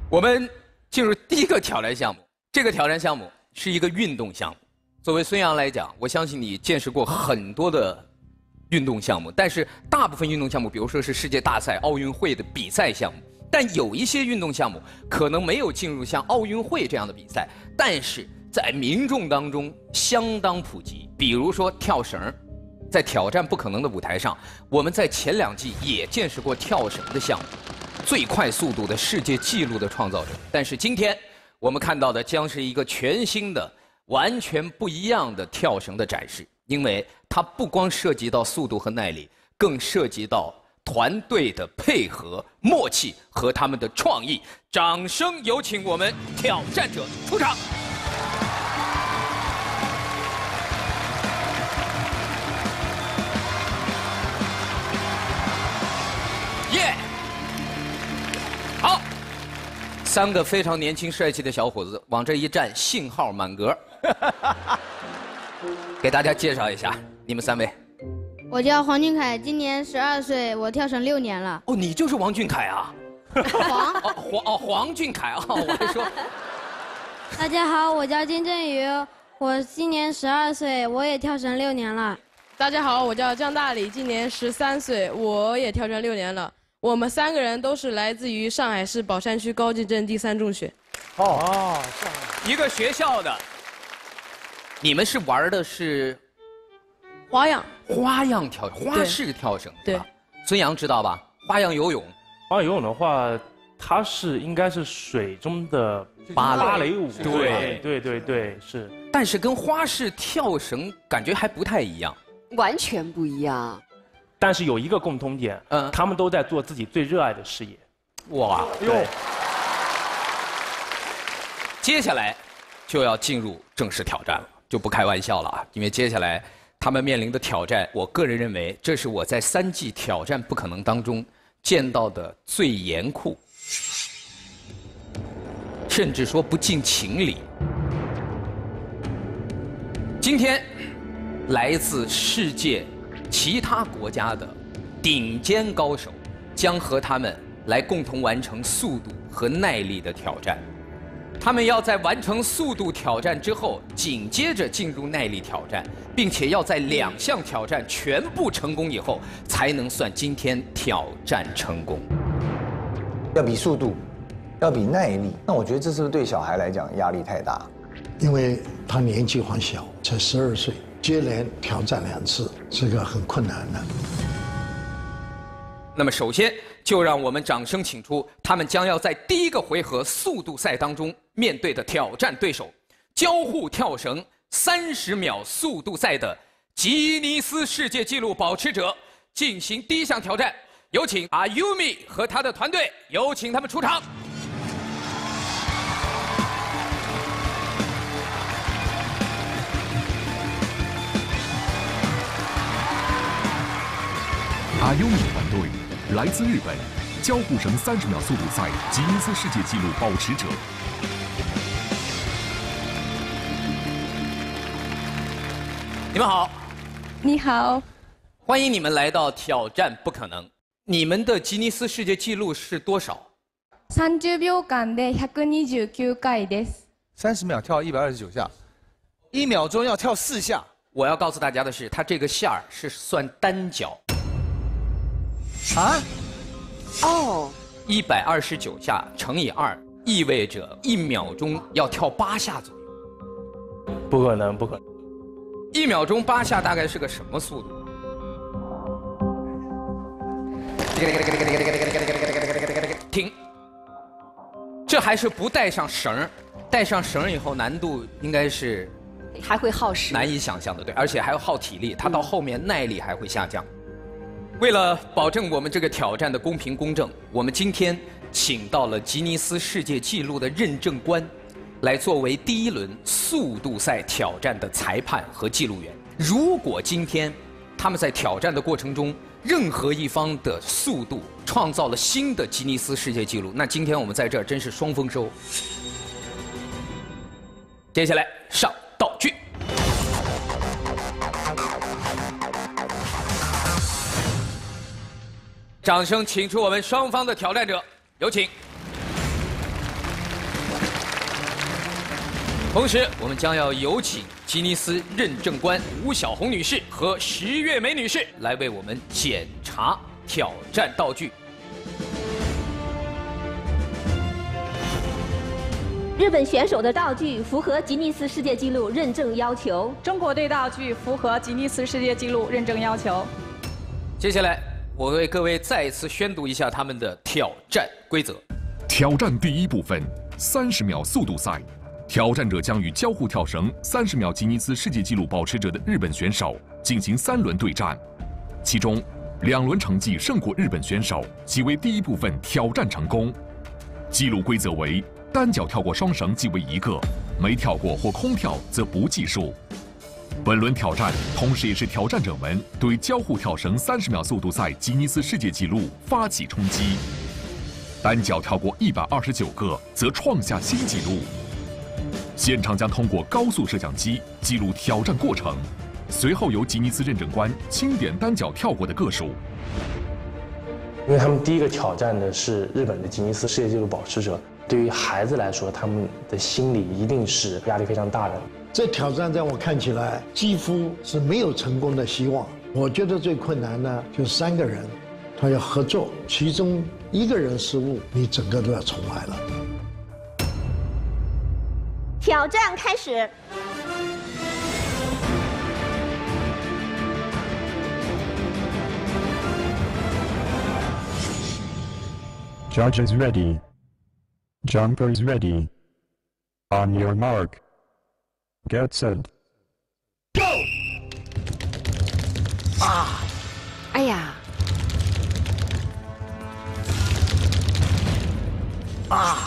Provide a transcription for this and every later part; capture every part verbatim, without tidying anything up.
我们进入第一个挑战项目，这个挑战项目是一个运动项目。作为孙杨来讲，我相信你见识过很多的运动项目，但是大部分运动项目，比如说是世界大赛、奥运会的比赛项目，但有一些运动项目可能没有进入像奥运会这样的比赛，但是在民众当中相当普及。比如说跳绳，在挑战不可能的舞台上，我们在前两季也见识过跳绳的项目，最快速度的世界纪录的创造者。但是今天我们看到的将是一个全新的、完全不一样的跳绳的展示，因为它不光涉及到速度和耐力，更涉及到团队的配合、默契和他们的创意。掌声有请我们挑战者出场。耶！好，三个非常年轻帅气的小伙子往这一站，信号满格。给大家介绍一下，你们三位。 我叫黄俊凯，今年十二岁，我跳绳六年了。 哦，你就是王俊凯啊？ 黄哦黄哦黄俊凯啊，我还说。 大家好，我叫金振宇，我今年十二岁，我也跳绳六年了。 大家好，我叫姜大礼，今年十三岁，我也跳绳六年了。我们三个人都是来自于上海市宝山区高级镇第三中学。 哦，一个学校的。你们是玩的是花样， 花样跳，花式跳绳。 对， 孙杨知道吧？花样游泳， 花样游泳的话，它是应该是水中的芭芭蕾舞。 对对对对，是。 但是跟花式跳绳感觉还不太一样， 完全不一样。 但是有一个共通点，嗯，他们都在做自己最热爱的事业。 哇， 对。 接下来就要进入正式挑战了。就不开玩笑了啊！因为接下来他们面临的挑战，我个人认为这是我在三季挑战不可能当中见到的最严酷，甚至说不近情理。今天来自世界其他国家的顶尖高手将和他们来共同完成速度和耐力的挑战。他们要在完成速度挑战之后，紧接着进入耐力挑战，并且要在两项挑战全部成功以后，才能算今天挑战成功。 要比速度，要比耐力，那我觉得这是不是对小孩来讲压力太大？ 因为他年纪还小，才十二岁，接连挑战两次，是个很困难的。 那么首先就让我们掌声请出他们将要在第一个回合速度赛当中面对的挑战对手——交互跳绳三十秒速度赛的吉尼斯世界纪录保持者，进行第一项挑战。有请阿优米和他的团队，有请他们出场。 阿优米团队来自日本，交互绳三十秒速度赛吉尼斯世界纪录保持者。 你们好。 你好。 欢迎你们来到挑战不可能。你们的吉尼斯世界纪录是多少？ 三十秒間で百二十九回です。 三十秒跳一百二十九下，一秒钟要跳四下。 我要告诉大家的是，它这个线儿是算单脚。 啊？ 哦。 一百二十九下乘以二，意味着一秒钟要跳八下左右。 不可能，不可能。 一秒钟八下大概是个什么速度？停。这还是不带上绳，带上绳以后难度应该是还会耗时， 难以想象的，对，而且还要耗体力，它到后面耐力还会下降。为了保证我们这个挑战的公平公正，我们今天请到了吉尼斯世界纪录的认证官，来作为第一轮速度赛挑战的裁判和记录员。如果今天他们在挑战的过程中，任何一方的速度创造了新的吉尼斯世界纪录，那今天我们在这儿真是双丰收。接下来上道具。掌声请出我们双方的挑战者，有请。 同时，我们将要有请吉尼斯认证官吴小红女士和石月梅女士来为我们检查挑战道具。 日本选手的道具符合吉尼斯世界纪录认证要求， 中国队道具符合吉尼斯世界纪录认证要求。 接下来，我为各位再次宣读一下他们的挑战规则。 挑战第一部分：三十秒速度赛。挑战者将与交互跳绳三十秒吉尼斯世界纪录保持者的日本选手进行三轮对战，其中两轮成绩胜过日本选手即为第一部分挑战成功。记录规则为：单脚跳过双绳即为一个，没跳过或空跳则不计数。本轮挑战同时也是挑战者们对交互跳绳三十秒速度赛吉尼斯世界纪录发起冲击。单脚跳过一百二十九个则创下新纪录。现场将通过高速摄像机记录挑战过程，随后由吉尼斯认证官清点单脚跳过的个数。 因为他们第一个挑战的是日本的吉尼斯世界纪录保持者，对于孩子来说，他们的心理一定是压力非常大的。 这挑战在我看起来几乎是没有成功的希望。我觉得最困难呢，就三个人，他要合作，其中一个人失误，你整个都要重来了。 挑战开始。 Judges ready. Jumpers ready. On your mark. Get set. Go! 啊！哎呀！ 啊！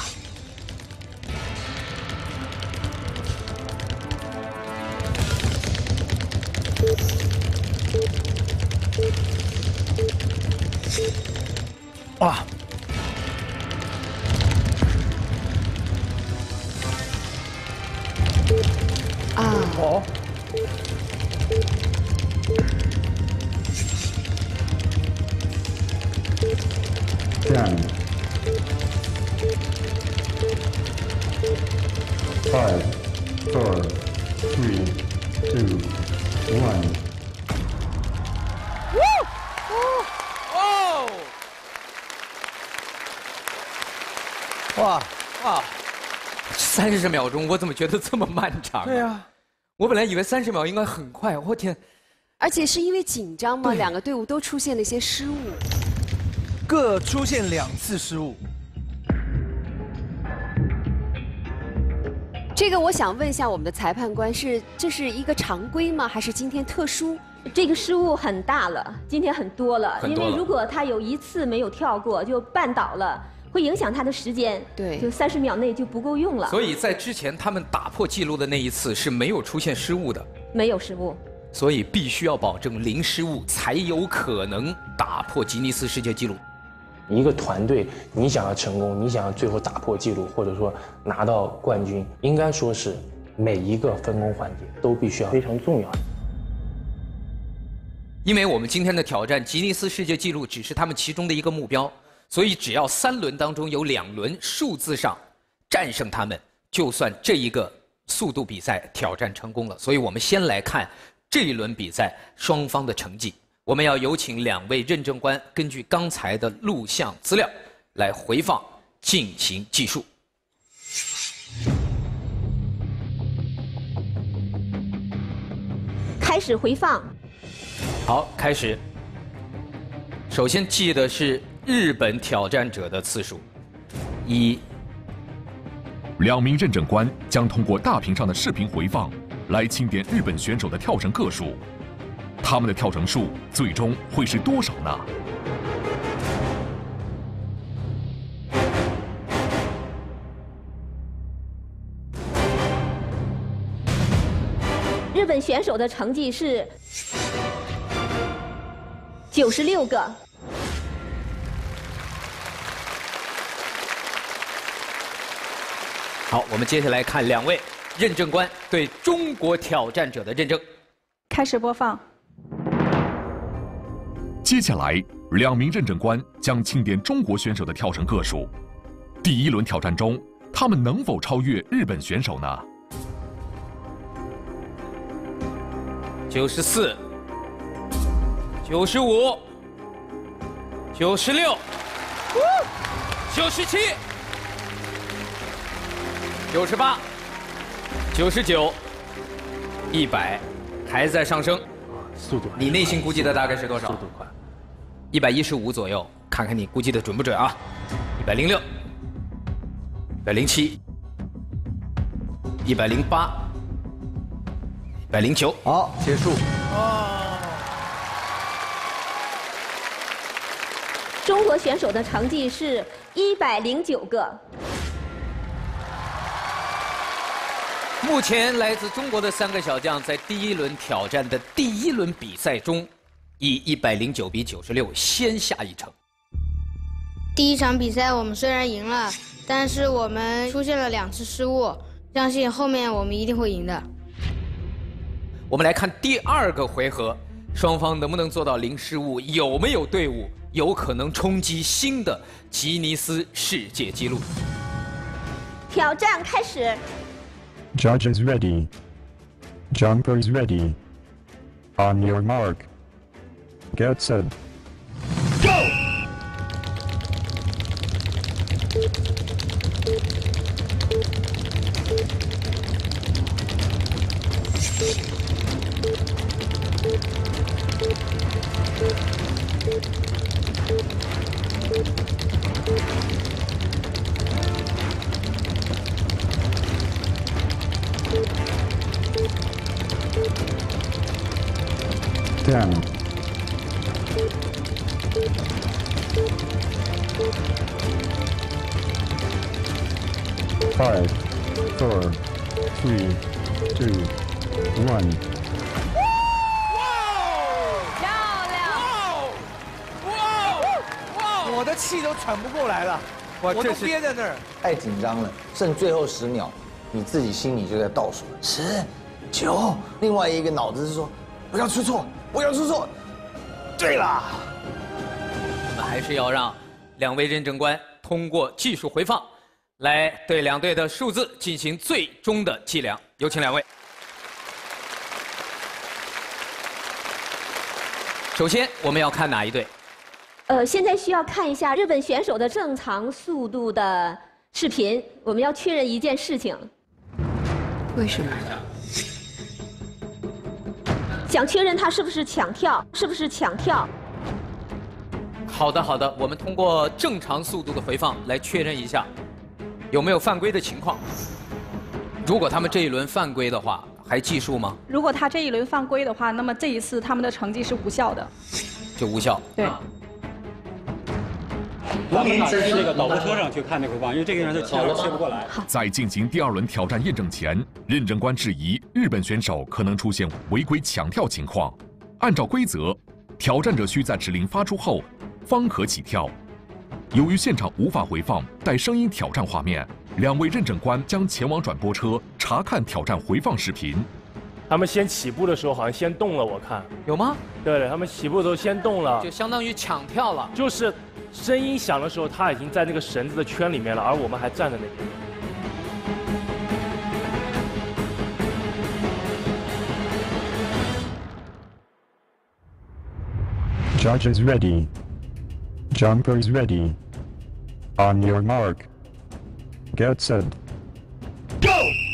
哇！ 啊！ 哦。 Ten. Five, four, three, two, one. 哦！哇哇！三十秒钟，我怎么觉得这么漫长？ 对呀、啊， 我本来以为三十秒应该很快，我天！ 而且是因为紧张嘛，两个队伍都出现了一些失误， 各出现两次失误。 这个我想问一下我们的裁判官，是这是一个常规吗？还是今天特殊？ 这个失误很大了，今天很多了， 很多了因为如果他有一次没有跳过，就绊倒了。会影响他的时间， 对， 就三十秒内就不够用了。 所以在之前他们打破纪录的那一次是没有出现失误的， 没有失误。 所以必须要保证零失误，才有可能打破吉尼斯世界纪录。 一个团队，你想要成功，你想要最后打破纪录，或者说拿到冠军，应该说是每一个分工环节都必须要非常重要。 因为我们今天的挑战，吉尼斯世界纪录只是他们其中的一个目标。所以，只要三轮当中有两轮数字上战胜他们，就算这一个速度比赛挑战成功了。所以我们先来看这一轮比赛双方的成绩。我们要有请两位认证官根据刚才的录像资料来回放进行计数。 开始回放。 好，开始。首先记的是日本挑战者的次数，一。 两名认证官将通过大屏上的视频回放来清点日本选手的跳绳个数，他们的跳绳数最终会是多少呢？ 日本选手的成绩是九十六个。 好，我们接下来看两位认证官对中国挑战者的认证。 开始播放。 接下来，两名认证官将清点中国选手的跳绳个数。第一轮挑战中，他们能否超越日本选手呢？ 九十四、九十五、九十六、九十七、九十八、九十九、一百，还在上升。 速度， 你内心估计的大概是多少？ 速度快， 一百一十五左右，看看你估计的准不准啊？一百零六、一百零七、一百零八、一百零九。 好，结束。 中国选手的成绩是一百零九个。 目前来自中国的三个小将在第一轮挑战的第一轮比赛中，以一百零九比九十六先下一城。 第一场比赛我们虽然赢了，但是我们出现了两次失误，相信后面我们一定会赢的。 我们来看第二个回合，双方能不能做到零失误？有没有队伍有可能冲击新的吉尼斯世界纪录？ 挑战开始。 Judges ready. Jumpers ready. On your mark. Get set. Go! Ten. Five, four, three, two, one. 漂亮！哇哇！我的气都喘不过来了，我都憋在那儿。 太紧张了，剩最后十秒，你自己心里就在倒数十、九，另外一个脑子是说不要出错，不要出错。对了， 我们还是要让两位认证官通过技术回放，来对两队的数字进行最终的计量。有请两位。首先，我们要看哪一队？ 呃，现在需要看一下日本选手的正常速度的视频。我们要确认一件事情。 为什么？ 想确认他是不是抢跳，是不是抢跳？ 好的，好的，我们通过正常速度的回放来确认一下，有没有犯规的情况。如果他们这一轮犯规的话，还计数吗？ 如果他这一轮犯规的话，那么这一次他们的成绩是无效的。 就无效。 对。 咱们拿这个导播车上去看那回放，因为这个人他切切不过来。 在进行第二轮挑战验证前，认证官质疑日本选手可能出现违规抢跳情况。按照规则，挑战者需在指令发出后方可起跳。由于现场无法回放带声音挑战画面，两位认证官将前往转播车查看挑战回放视频。 他们先起步的时候好像先动了，我看有吗？ 对，他们起步的时候先动了， 就相当于抢跳了。 就是声音响的时候，他已经在那个绳子的圈里面了，而我们还站在那边。 Judges ready. Jumpers ready. On your mark. Get set. Go!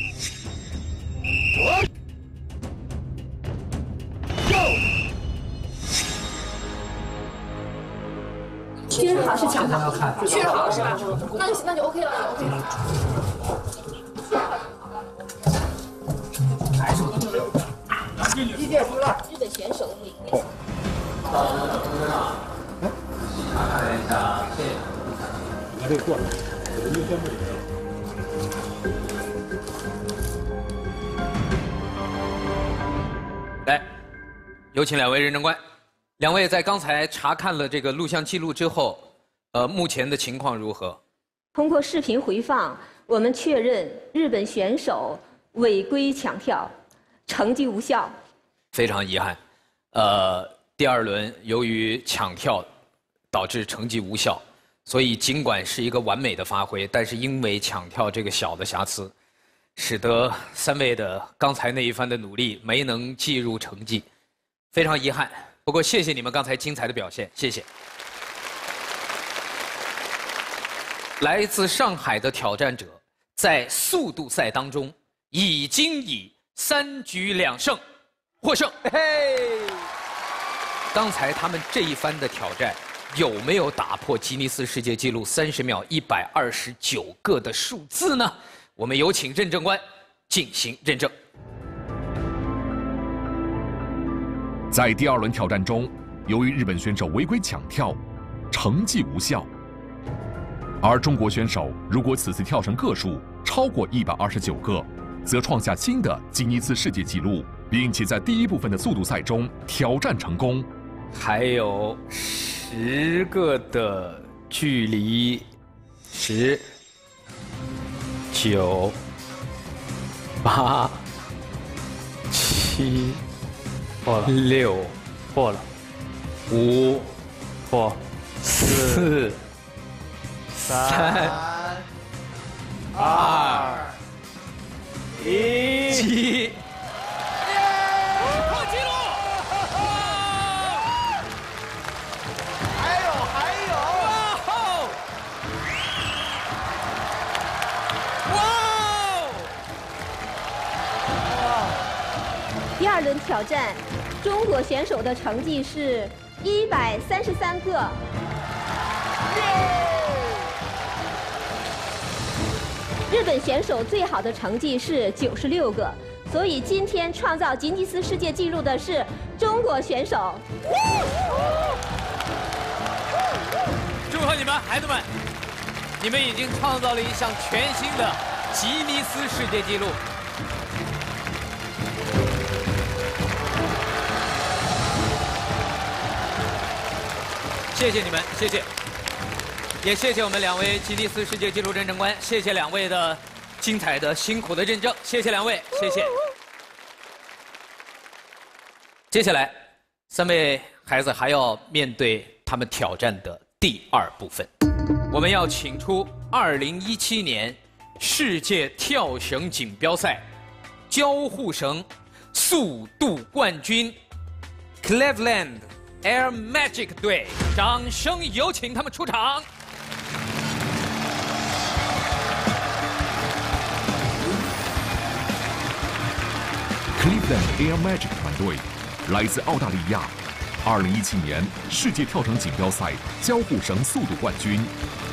Go! 确认好是抢的，确认好是吧？那就那就 OK 了，就 OK 了。 还是我的队伍。意见出来。 日本选手的领域。 看一下这个。把这个过来，优先不领。 来，有请两位认证官。两位在刚才查看了这个录像记录之后，呃，目前的情况如何？ 通过视频回放，我们确认日本选手违规抢跳，成绩无效。 非常遗憾，呃，第二轮由于抢跳导致成绩无效，所以尽管是一个完美的发挥，但是因为抢跳这个小的瑕疵，使得三位的刚才那一番的努力没能计入成绩。 非常遗憾。不过谢谢你们刚才精彩的表现，谢谢。来自上海的挑战者在速度赛当中已经以三局两胜获胜。嘿，刚才他们这一番的挑战有没有打破吉尼斯世界纪录三十秒一百二十九个的数字呢？我们有请认证官进行认证。 在第二轮挑战中，由于日本选手违规抢跳，成绩无效。而中国选手如果此次跳绳个数超过一百二十九个，则创下新的吉尼斯世界纪录，并且在第一部分的速度赛中挑战成功。 还有十个的距离，十、九、八、七、 破了， 六、 破了， 五、 破， 四、三、二、一，七。破纪录！ 还有还有！ 哇！ 第二轮挑战，中国选手的成绩是一百三十三个。日本选手最好的成绩是九十六个，所以今天创造吉尼斯世界纪录的是中国选手。 祝贺你们，孩子们！你们已经创造了一项全新的吉尼斯世界纪录。谢谢你们，谢谢。也谢谢我们两位吉尼斯世界纪录认证官，谢谢两位的精彩的、辛苦的认证，谢谢两位，谢谢。接下来，三位孩子还要面对他们挑战的第二部分，我们要请出二零一七年世界跳绳锦标赛交互绳速度冠军 Cleveland Air Magic 队，掌声有请他们出场。 Cleveland Air Magic 团队来自澳大利亚，二零一七年世界跳绳锦标赛交互绳速度冠军。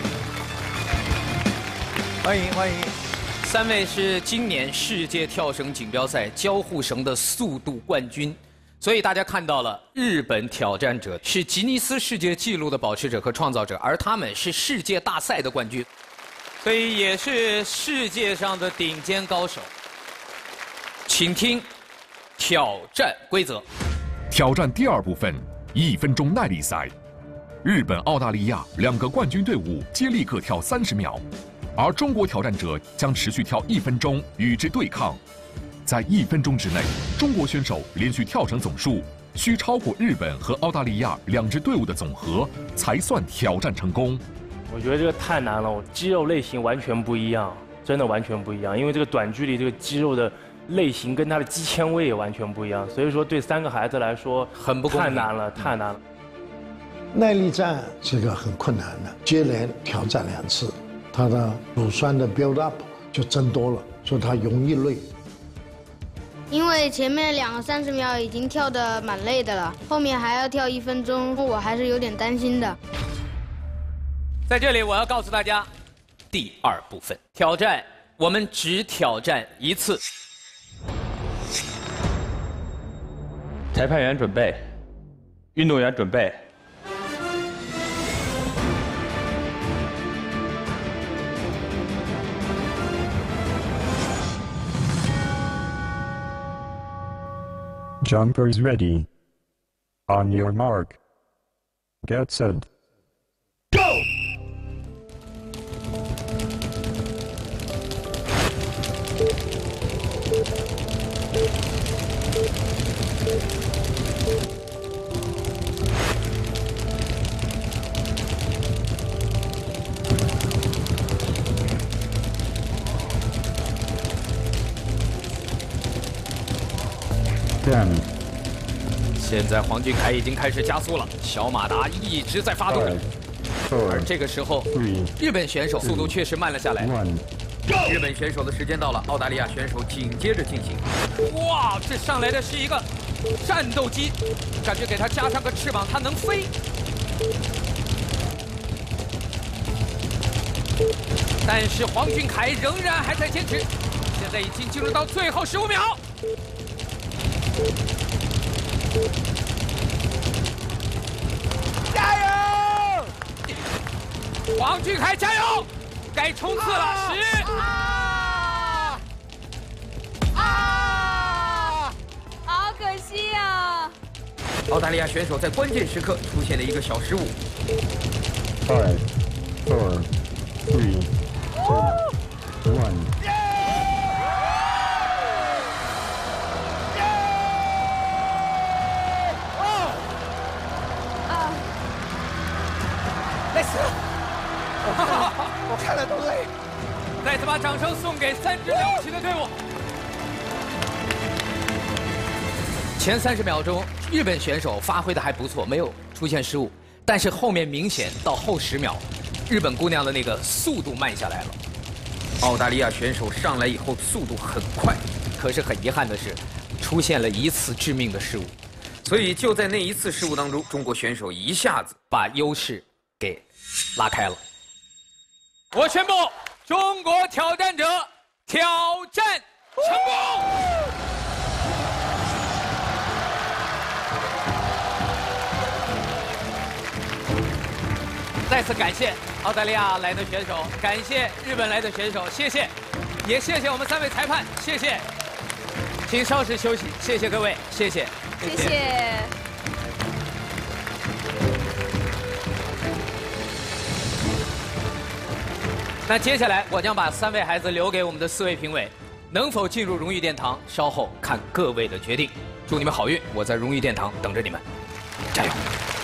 欢迎欢迎， 三位是今年世界跳绳锦标赛交互绳的速度冠军，所以大家看到了，日本挑战者是吉尼斯世界纪录的保持者和创造者，而他们是世界大赛的冠军，所以也是世界上的顶尖高手。请听挑战规则。 挑战第二部分，一分钟耐力赛。日本、澳大利亚两个冠军队伍皆立刻跳三十秒，而中国挑战者将持续跳一分钟与之对抗。在一分钟之内，中国选手连续跳绳总数需超过日本和澳大利亚两支队伍的总和，才算挑战成功。 我觉得这个太难了，肌肉类型完全不一样，真的完全不一样。因为这个短距离这个肌肉的类型跟它的肌纤维也完全不一样，所以说对三个孩子来说很不公平， 太难了，太难了。 耐力战是个很困难的，接连挑战两次，他的乳酸的 build up 就增多了，所以他容易累。 因为前面两个三十秒已经跳得蛮累的了，后面还要跳一分钟，我还是有点担心的。 在这里，我要告诉大家，第二部分挑战，我们只挑战一次。 裁判员准备，运动员准备。 Jumpers ready. On your mark. Get set. Go! Ten. 现在黄俊凯已经开始加速了，小马达一直在发动，而这个时候，日本选手速度确实慢了下来。日本选手的时间到了，澳大利亚选手紧接着进行。哇，这上来的是一个战斗机，感觉给它加上个翅膀，它能飞。但是黄俊凯仍然还在坚持，现在已经进入到最后十五秒。加油！黄俊凯加油！该冲刺了，十。 啊！啊！好可惜啊！ 澳大利亚选手在关键时刻出现了一个小失误。 Five, four, three, two, one. 累死了！我看了都累。 再次把掌声送给三支了不起的队伍。前三十秒钟，日本选手发挥的还不错，没有出现失误。但是后面明显到后十秒，日本姑娘的那个速度慢下来了。澳大利亚选手上来以后速度很快，可是很遗憾的是，出现了一次致命的失误。所以就在那一次失误当中，中国选手一下子把优势给拉开了。我宣布，中国挑战者挑战成功！再次感谢澳大利亚来的选手，感谢日本来的选手，谢谢，也谢谢我们三位裁判，谢谢。请稍事休息，谢谢各位，谢谢， 谢谢。谢谢那接下来我将把三位孩子留给我们的四位评委，能否进入荣誉殿堂，稍后看各位的决定。祝你们好运，我在荣誉殿堂等着你们，加油！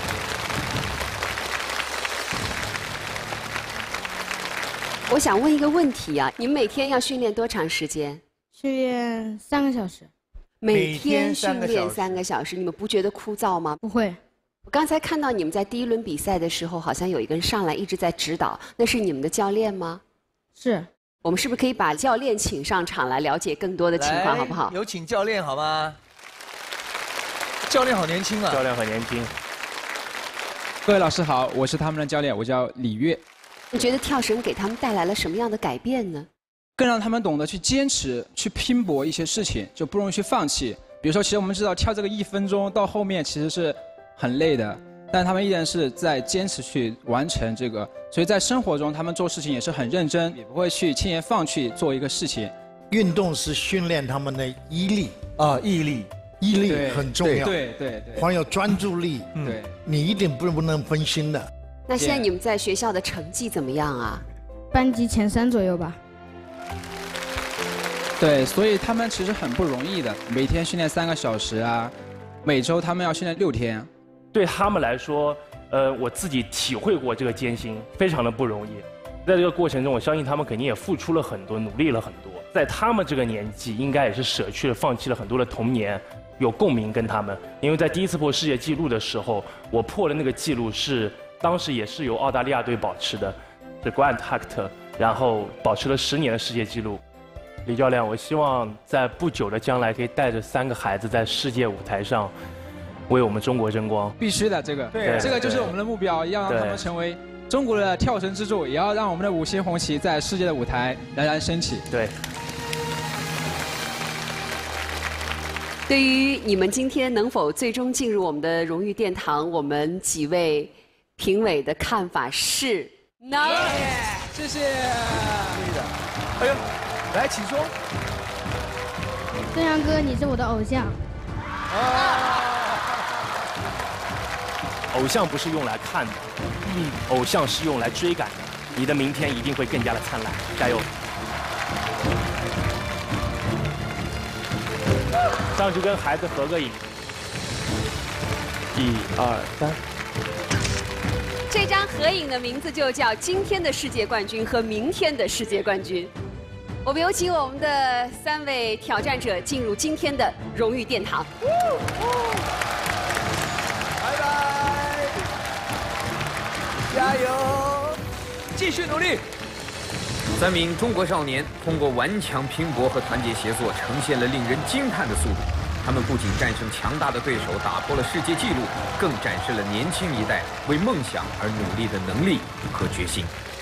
我想问一个问题啊，你们每天要训练多长时间？ 训练三个小时。 每天训练三个小时，你们不觉得枯燥吗？ 不会。 我刚才看到你们在第一轮比赛的时候，好像有一个人上来一直在指导，那是你们的教练吗？ 是。 我们是不是可以把教练请上场来了解更多的情况，好不好？ 有请教练好吗？教练好年轻啊！ 教练很年轻。 各位老师好，我是他们的教练，我叫李悦。 你觉得跳绳给他们带来了什么样的改变呢？ 更让他们懂得去坚持、去拼搏一些事情，就不容易去放弃。比如说，其实我们知道跳这个一分钟到后面其实是很累的，但他们依然是在坚持去完成这个。所以在生活中，他们做事情也是很认真，也不会去轻言放弃做一个事情。 运动是训练他们的毅力啊，毅力， 毅力很重要。 对对对， 还有专注力。 对， 你一点不不能分心的。 那现在你们在学校的成绩怎么样啊？ 班级前三左右吧。 对，所以他们其实很不容易的，每天训练三个小时啊，每周他们要训练六天。 对他们来说，呃，我自己体会过这个艰辛，非常的不容易。在这个过程中，我相信他们肯定也付出了很多，努力了很多。在他们这个年纪，应该也是舍去了、放弃了很多的童年，有共鸣跟他们。因为在第一次破世界纪录的时候，我破的那个记录是当时也是由澳大利亚队保持的，是 Grant Hector， 然后保持了十年的世界纪录。李教练，我希望在不久的将来可以带着三个孩子在世界舞台上为我们中国争光。 必须的，这个， 对， 这个就是我们的目标，要让他们成为中国的跳绳之柱，也要让我们的五星红旗在世界的舞台冉冉升起。 对。 对于你们今天能否最终进入我们的荣誉殿堂，我们几位评委的看法是能。 谢谢。 哎呦。来，请说。 孙杨哥，你是我的偶像。 偶像不是用来看的，嗯，偶像是用来追赶的。你的明天一定会更加的灿烂，加油！上去跟孩子合个影。一二三。 这张合影的名字就叫《今天的世界冠军》和《明天的世界冠军》。我们有请我们的三位挑战者进入今天的荣誉殿堂。 加油，继续努力！三名中国少年通过顽强拼搏和团结协作，呈现了令人惊叹的速度。他们不仅战胜强大的对手，打破了世界纪录，更展示了年轻一代为梦想而努力的能力和决心。